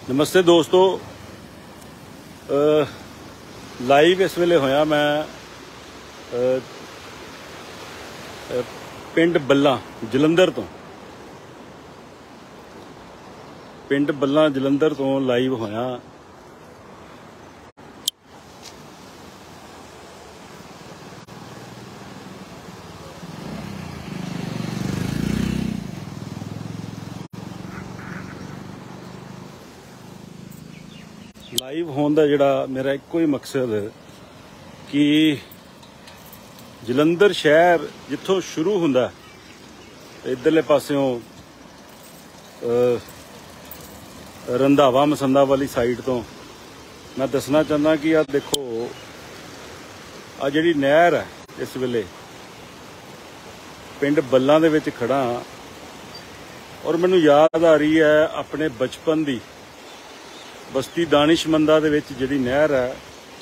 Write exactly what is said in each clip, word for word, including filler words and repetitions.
नमस्ते दोस्तों, लाइव इस वेले होया मैं पिंड बल्ला जलंधर तो पिंड बल्ला जलंधर तो लाइव होया। लाइव होने का जिहड़ा मेरा एको ही मकसद कि जलंधर शहर जिथों शुरू हुंदा इधरले पासों रंधावा मसंदा वाली साइड तो मैं दसना चाहना कि आ देखो आ जिहड़ी नहर है इस वेले पिंड बल्ला दे विच खड़ा और मैनूं याद आ रही है अपने बचपन दी बस्ती दानिशमंदा दे विच जिहड़ी नहर है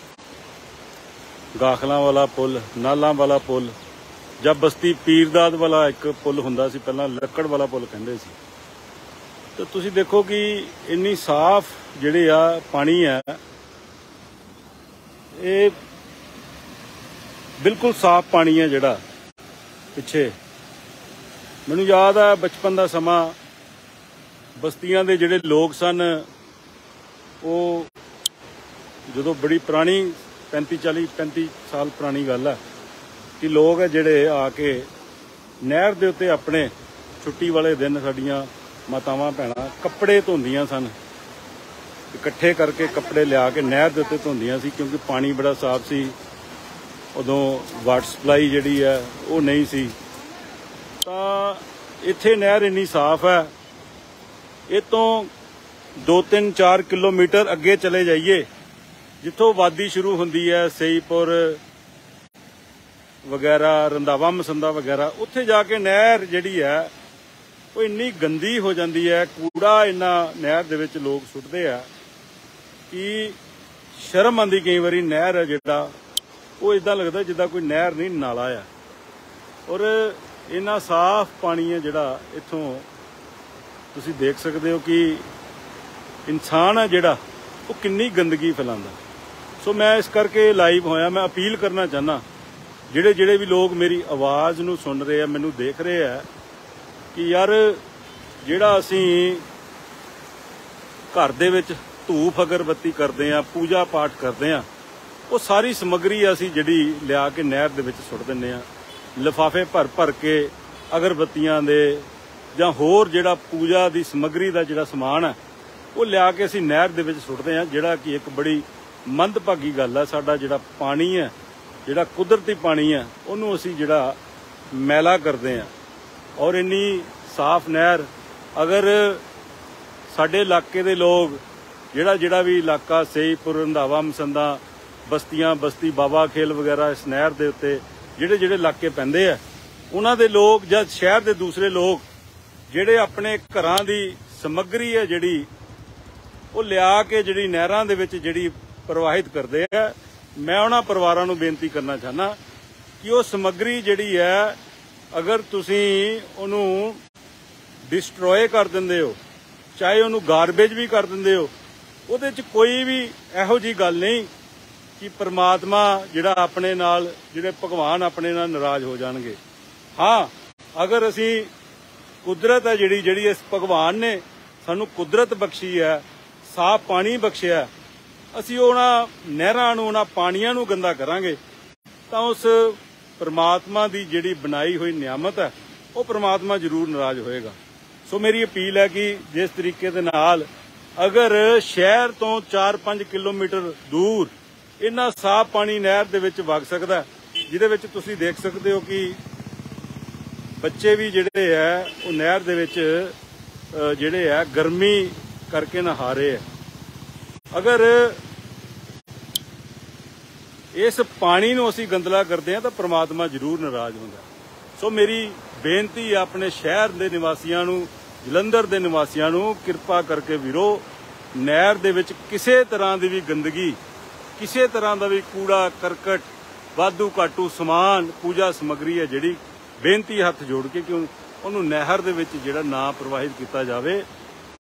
गाखलां वाला पुल नालां वाला पुल जब बस्ती पीरदाद वाला एक पुल हुंदा सी पहलां लक्कड़ वाला पुल कहंदे सी। तो तुसीं देखो कि इन्नी साफ जिहड़ी आ पानी है ये बिल्कुल साफ पानी है जिहड़ा पिछे मैनूं याद है बचपन दा समा बस्तियां दे जिहड़े लोग सन वो जो बड़ी पुरानी पैंती चाली पैंती साल पुरानी गल है कि लोग है जिहड़े आके नहर दे उत्ते अपने छुट्टी वाले दिन साडियां मातावां भैणां कपड़े धोंदियां सन, इकट्ठे करके कपड़े लिया के नहर दे उत्ते धोंदियां सी क्योंकि पानी बड़ा साफ सी। उदों वाटर सप्लाई जिहड़ी है वो नहीं सी। तां इत्थे नहर इन्नी साफ है, इतों दो तीन चार किलोमीटर अगे चले जाइए जिथों वादी शुरू होंदी है सईपुर वगैरह रंधावा मसंदा वगैरह उत्थे जाके नहर जिहड़ी है वो इन्नी गंदी हो जाती है, कूड़ा इन्ना नहर दे विच लोग सुट्टदे आ कि शर्म आंदी। कई वारी नहर है जिहड़ा वो इदां लगदा जिद्दां कोई नहर नहीं नाला आ। और इन्ना साफ पानी है जिहड़ा इत्थों तुसीं देख सकदे हो कि इंसान है जिहड़ा वो किन्नी गंदगी फैलांदा। सो मैं इस करके लाइव होया, मैं अपील करना चाहना जिहड़े जिहड़े भी लोग मेरी आवाज़ नूं सुन रहे हैं मैनूं देख रहे हैं कि यार जिहड़ा असीं घर दे विच धूफ अगरबत्ती करदे आ पूजा पाठ करदे आ वो सारी समग्री असीं जिहड़ी लिया के नहर दे विच सुੱਟ दिंदे आ। लिफाफे भर भर के अगरबत्तियां दे जां होर जिहड़ा पूजा दी समग्री दा जिहड़ा समान है वो लिया के असीं नहर दे विच सुੱਟਦੇ हैं, जिहड़ा कि एक बड़ी मंदभागी गल है। साडा जिहड़ा पानी है जिहड़ा कुदरती पानी है उहनूं असीं जिहड़ा मैला करदे हैं। और इन्नी साफ नहर अगर साडे इलाके दे लोग जिहड़ा जिहड़ा भी इलाका सईपुर रंधावा मसंदा बस्तियां बस्ती बाबा खेल वगैरह इस नहर दे उत्ते जिहड़े जिहड़े इलाके पैंदे आ उन्हां दे लोग जां शहर दे दूसरे लोग जिहड़े अपने घरां दी समग्री है जिहड़ी वो लिया के जिहड़ी नहरां दे विच जिहड़ी प्रवाहित करदे आ, मैं उन्हां परिवारां नूं बेनती करना चाहना कि वो समग्री जिहड़ी है अगर तुसीं उहनूं डिस्ट्रॉय कर दिंदे हो चाहे उहनूं गारबेज भी कर दिंदे हो ਉਹਦੇ ਚ कोई भी ਇਹੋ जी गल नहीं कि परमात्मा जिहड़ा अपने नाल जिहड़े भगवान अपने नाल नाराज हो जाणगे। हाँ, अगर असीं कुदरत है जिहड़ी जिहड़ी इस भगवान ने सानूं कुदरत बख्शी है, साफ पानी बख्शिया, असीं उहनां नहरां नूं उहनां पाणीआं नूं गंदा करांगे तां उस परमात्मा दी जिहड़ी बनाई हुई नियामत है वो परमात्मा जरूर नाराज होएगा। सो मेरी अपील है कि जिस तरीके दे नाल अगर शहर तो चार पांच किलोमीटर दूर इन्ना साफ पानी नहर दे विच वग सकदा जिहदे विच तुसीं देख सकदे हो कि बच्चे भी जिहड़े है वो नहर दे विच जिहड़े है गर्मी करके नहा रहे हैं। अगर इस पानी नूं असीं गंदला करदे हां तां परमात्मा जरूर नाराज हुंदा। सो मेरी बेनती है अपने शहर दे निवासियां नूं जलंधर दे निवासियां नूं किरपा करके वीरो नहर दे विच किसी तरह की भी गंदगी किसी तरह का भी कूड़ा करकट वाधू घाटू समान पूजा समग्री है जिहड़ी बेनती हथ जोड़ के कि उन्होंने नहर दे विच जिहड़ा ना प्रवाहित किया जाए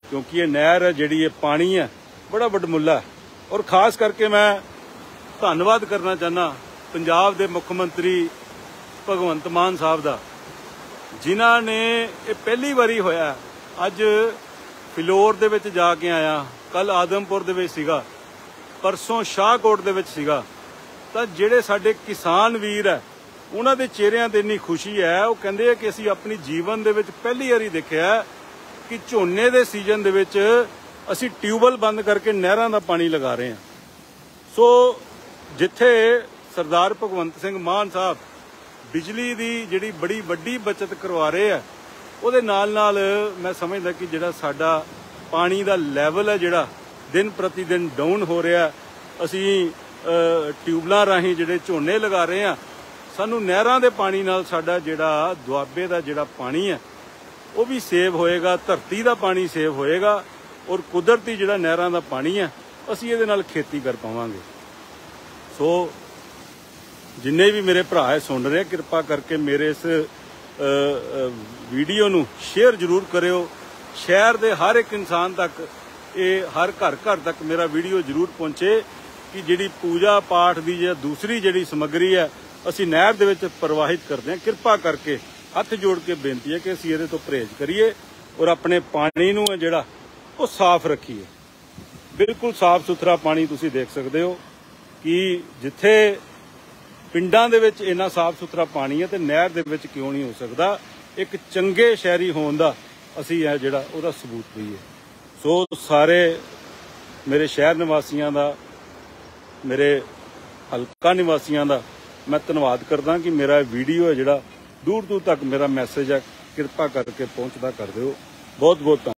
क्योंकि ये नहर है जिहड़ी ये पानी है बड़ा वडमुला है। और खास करके मैं धन्नवाद करना चाहना पंजाब के मुख मंत्री भगवंत मान साहब का, जिन्हां ने ये पहली बारी होया। अज फिलौर दे विच जाके आया, कल आदमपुर दे विच सीगा, परसों शाहकोट दे विच सीगा। तां जिहड़े साडे किसान वीर है उन्हां दे चेहरिਆਂ ते इन्नी खुशी है। वो कहंदे कि असीं अपनी जीवन दे विच पहली बारी देखिआ कि झोने दे सीजन दे विच असीं ट्यूबवैल बंद करके नहरां दा पानी लगा रहे हैं। सो जिथे सरदार भगवंत सिंह मान साहब बिजली दी जिहड़ी बड़ी वड्डी बचत करवा रहे हैं, ਉਹਦੇ ਨਾਲ ਨਾਲ मैं समझदा कि ਜਿਹੜਾ ਸਾਡਾ ਪਾਣੀ ਦਾ ਲੈਵਲ ਹੈ ਜਿਹੜਾ ਦਿਨ ਪ੍ਰਤੀ ਦਿਨ ਡਾਊਨ ਹੋ ਰਿਹਾ। ਅਸੀਂ ਟਿਊਬਲਾਂ ਰਾਹੀਂ ਜਿਹੜੇ ਝੋਨੇ ਲਗਾ ਰਹੇ ਹਾਂ, ਸਾਨੂੰ ਨਹਿਰਾਂ ਦੇ ਪਾਣੀ ਨਾਲ ਸਾਡਾ ਜਿਹੜਾ ਦੁਆਬੇ ਦਾ ਜਿਹੜਾ ਪਾਣੀ ਹੈ ਉਹ ਵੀ ਸੇਵ ਹੋਏਗਾ, ਧਰਤੀ ਦਾ ਪਾਣੀ ਸੇਵ ਹੋਏਗਾ ਔਰ ਕੁਦਰਤੀ ਜਿਹੜਾ ਨਹਿਰਾਂ ਦਾ ਪਾਣੀ ਹੈ ਅਸੀਂ ਇਹਦੇ ਨਾਲ ਖੇਤੀ ਕਰ ਪਾਵਾਂਗੇ। ਸੋ ਜਿੰਨੇ ਵੀ ਮੇਰੇ ਭਰਾ ਹੈ ਸੁਣ ਰਹੇ, ਕਿਰਪਾ ਕਰਕੇ ਮੇਰੇ ਇਸ ਵੀਡੀਓ ਨੂੰ ਸ਼ੇਅਰ ਜ਼ਰੂਰ ਕਰਿਓ। ਸ਼ਹਿਰ ਦੇ ਹਰ ਇੱਕ ਇਨਸਾਨ ਤੱਕ ਇਹ ਹਰ ਘਰ ਘਰ ਤੱਕ ਮੇਰਾ ਵੀਡੀਓ ਜ਼ਰੂਰ ਪਹੁੰਚੇ ਕਿ ਜਿਹੜੀ ਪੂਜਾ ਪਾਠ ਦੀ ਜਾਂ ਦੂਸਰੀ ਜਿਹੜੀ ਸਮੱਗਰੀ ਹੈ ਅਸੀਂ ਨਹਿਰ ਦੇ ਵਿੱਚ ਪ੍ਰਵਾਹਿਤ ਕਰਦੇ ਹਾਂ। ਕਿਰਪਾ ਕਰਕੇ ਹੱਥ ਜੋੜ ਕੇ ਬੇਨਤੀ ਹੈ ਕਿ ਅਸੀਂ ਇਹਦੇ ਤੋਂ ਪਰਹੇਜ਼ ਕਰੀਏ ਔਰ ਆਪਣੇ ਪਾਣੀ ਨੂੰ ਜਿਹੜਾ ਉਹ ਸਾਫ਼ ਰੱਖੀਏ। ਬਿਲਕੁਲ ਸਾਫ਼ ਸੁਥਰਾ ਪਾਣੀ ਤੁਸੀਂ ਦੇਖ ਸਕਦੇ ਹੋ ਕਿ ਜਿੱਥੇ ਪਿੰਡਾਂ ਦੇ ਵਿੱਚ ਇੰਨਾ ਸਾਫ਼ ਸੁਥਰਾ ਪਾਣੀ ਹੈ ਤੇ ਨਹਿਰ ਦੇ ਵਿੱਚ ਕਿਉਂ ਨਹੀਂ ਹੋ ਸਕਦਾ। ਇੱਕ ਚੰਗੇ ਸ਼ਹਿਰੀ ਹੋਣ ਦਾ ਅਸੀਂ ਇਹ ਜਿਹੜਾ ਉਹਦਾ ਸਬੂਤ ਦਈਏ। ਸੋ ਸਾਰੇ ਮੇਰੇ ਸ਼ਹਿਰ ਨਿਵਾਸੀਆਂ ਦਾ, ਮੇਰੇ ਹਲਕਾ ਨਿਵਾਸੀਆਂ ਦਾ ਮੈਂ ਧੰਨਵਾਦ ਕਰਦਾ ਕਿ ਮੇਰਾ ਵੀਡੀਓ ਹੈ ਜਿਹੜਾ ਦੂਰ ਦੂਰ ਤੱਕ ਮੇਰਾ ਮੈਸੇਜ ਹੈ ਕਿਰਪਾ ਕਰਕੇ ਪਹੁੰਚਦਾ ਕਰ ਦਿਓ। ਬਹੁਤ ਬਹੁਤ